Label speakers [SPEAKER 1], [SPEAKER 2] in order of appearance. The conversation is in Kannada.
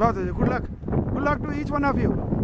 [SPEAKER 1] South Asia. Good luck to each one of you.